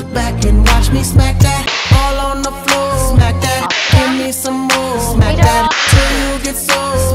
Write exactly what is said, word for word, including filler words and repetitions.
back and watch me smack that. All on the floor, smack that. Give me some more, smack that till you get so.